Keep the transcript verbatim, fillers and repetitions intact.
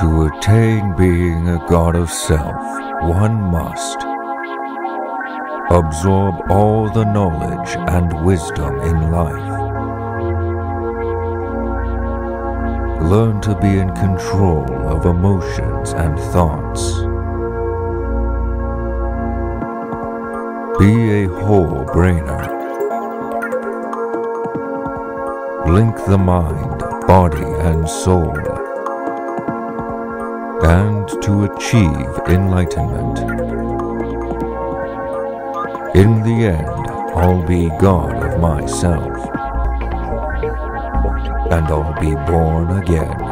To attain being a god of self, one must absorb all the knowledge and wisdom in life. Learn to be in control of emotions and thoughts. Be a whole brainer. Link the mind, body, and soul. And to achieve enlightenment. In the end, I'll be God of myself. And I'll be born again.